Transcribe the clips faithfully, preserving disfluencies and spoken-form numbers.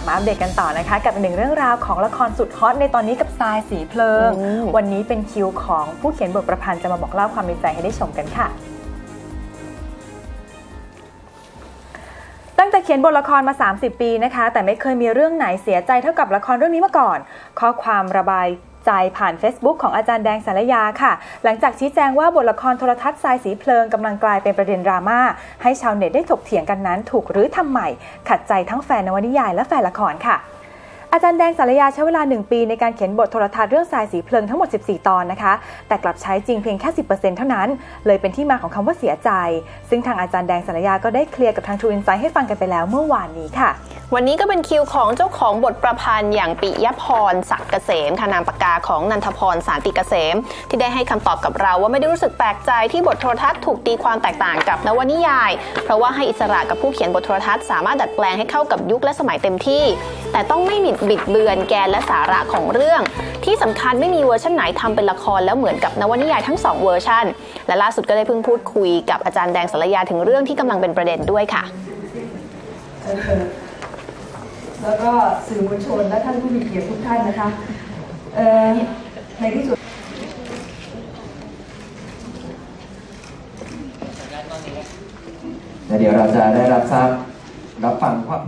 มาอัปเดตกันต่อนะคะกับหนึ่งเรื่องราวของละครสุดฮอตในตอนนี้กับทรายสีเพลิงวันนี้เป็นคิวของผู้เขียนบทประพันธ์จะมาบอกเล่าความในใจให้ได้ชมกันค่ะตั้งแต่เขียนบทละครมาสามสิบปีนะคะแต่ไม่เคยมีเรื่องไหนเสียใจเท่ากับละครเรื่องนี้มาก่อนข้อความระบายใจผ่าน Facebook ของอาจารย์แดงสารยาค่ะหลังจากชี้แจงว่าบทละครโทรทัศน์ทรายสีเพลิงกำลังกลายเป็นประเด็นดราม่าให้ชาวเน็ตได้ถกเถียงกันนั้นถูกหรือทำใหม่ขัดใจทั้งแฟนนวนิยายและแฟนละครค่ะอาจารย์แดงสารยาใช้เวลาหนึ่งปีในการเขียนบทโทรทัศน์เรื่องทรายสีเพลิงทั้งหมดสิบสี่ตอนนะคะแต่กลับใช้จริงเพียงแค่ สิบเปอร์เซ็นต์ เท่านั้นเลยเป็นที่มาของคำว่าเสียใจซึ่งทางอาจารย์แดงสารยาก็ได้เคลียร์กับทาง True Insight ให้ฟังกันไปแล้วเมื่อวานนี้ค่ะวันนี้ก็เป็นคิวของเจ้าของบทประพันธ์อย่างปิยพรศักดิ์เกษมค่ะนามปากกาของนันทพรสานติเกษมที่ได้ให้คำตอบกับเราว่าไม่ได้รู้สึกแปลกใจที่บทโทรทัศน์ถูกตีความแตกต่างกับนวนิยายเพราะว่าให้อิสระกับผู้เขียนบทโทรทัศน์สามารถดัดแปลงให้เข้ากับยุคและสมัยเต็มที่แต่ต้องไม่บิดเบือนแกนและสาระของเรื่องที่สำคัญไม่มีเวอร์ชันไหนทำเป็นละครแล้วเหมือนกับนวนิยายทั้งสองเวอร์ชันและล่าสุดก็ได้เพิ่งพูดคุยกับอาจารย์แดงสารยาถึงเรื่องที่กำลังเป็นประเด็นด้วยค่ะแล้วก็สื่อมวลชนและท่านผู้มีเกียรติทุกท่านนะคะในที่สุดเดี๋ยวเราจะได้รับทราบรับฟังความ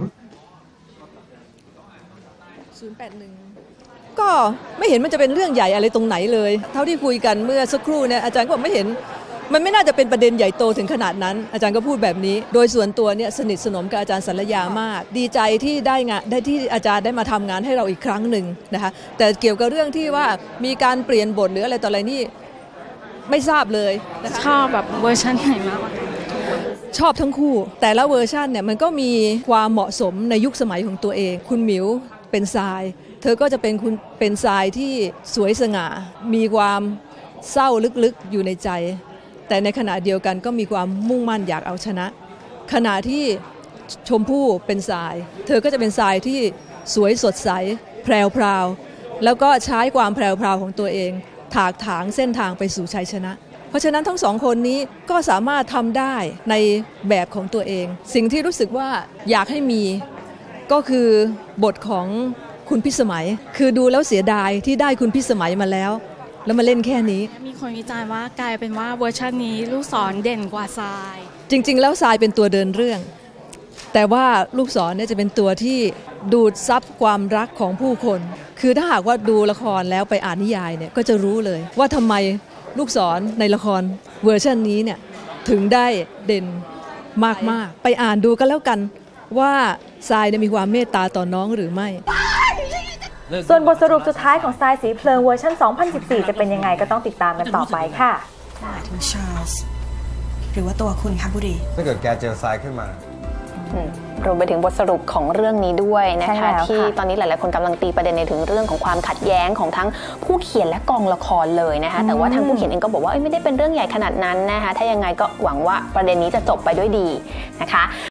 ศูนย์แปดหนึ่งก็ไม่เห็นมันจะเป็นเรื่องใหญ่อะไรตรงไหนเลยเท่าที่คุยกันเมื่อสักครู่เนี่ยอาจารย์ก็บอกไม่เห็นมันไม่น่าจะเป็นประเด็นใหญ่โตถึงขนาดนั้นอาจารย์ก็พูดแบบนี้โดยส่วนตัวเนี่ยสนิทสนมกับอาจารย์สารยามากดีใจที่ได้งานได้ที่อาจารย์ได้มาทำงานให้เราอีกครั้งหนึ่งนะคะแต่เกี่ยวกับเรื่องที่ว่ามีการเปลี่ยนบทหรืออะไรต่ออะไรนี่ไม่ทราบเลยนะคะชอบแบบเวอร์ชันไหนมากชอบทั้งคู่แต่ละเวอร์ชันเนี่ยมันก็มีความเหมาะสมในยุคสมัยของตัวเองคุณหมิวเป็นทรายเธอก็จะเป็นคุณเป็นทรายที่สวยสง่ามีความเศร้าลึกๆอยู่ในใจแต่ในขณะเดียวกันก็มีความมุ่งมั่นอยากเอาชนะขณะที่ชมพู่เป็นทรายเธอก็จะเป็นทรายที่สวยสดใสแพรวพราวแล้วก็ใช้ความแพรวพราวของตัวเองถากถางเส้นทางไปสู่ชัยชนะเพราะฉะนั้นทั้งสองคนนี้ก็สามารถทำได้ในแบบของตัวเองสิ่งที่รู้สึกว่าอยากให้มีก็คือบทของคุณพิสมัยคือดูแล้วเสียดายที่ได้คุณพิสมัยมาแล้วแล้วมาเล่นแค่นี้มีคนวิจารณ์ว่ากลายเป็นว่าเวอร์ชันนี้ลูกศรเด่นกว่าทรายจริงๆแล้วทรายเป็นตัวเดินเรื่องแต่ว่าลูกศรเนี่ยจะเป็นตัวที่ดูดซับความรักของผู้คนคือถ้าหากว่าดูละครแล้วไปอ่านนิยายเนี่ยก็จะรู้เลยว่าทำไมลูกศรในละครเวอร์ชันนี้เนี่ยถึงได้เด่นมากๆไปอ่านดูกันแล้วกันว่าทรายมีความเมตตาต่อน้องหรือไม่ส่วนบทสรุปสุดท้ายของทรายสีเพลิงเวอร์ชันสองพันสิบสี่จะเป็นยังไงก็ต้องติดตามกันต่อไปค่ะหมายถึงชาร์ลส์หรือว่าตัวคุณคะบุรีถ้าเกิดแกเจอทรายขึ้นมารวมไปถึงบทสรุปของเรื่องนี้ด้วยนะคะที่ตอนนี้หลายๆคนกำลังตีประเด็นในถึงเรื่องของความขัดแย้งของทั้งผู้เขียนและกองละครเลยนะคะแต่ว่าทางผู้เขียนเองก็บอกว่าไม่ได้เป็นเรื่องใหญ่ขนาดนั้นนะคะถ้ายังไงก็หวังว่าประเด็นนี้จะจบไปด้วยดีนะคะ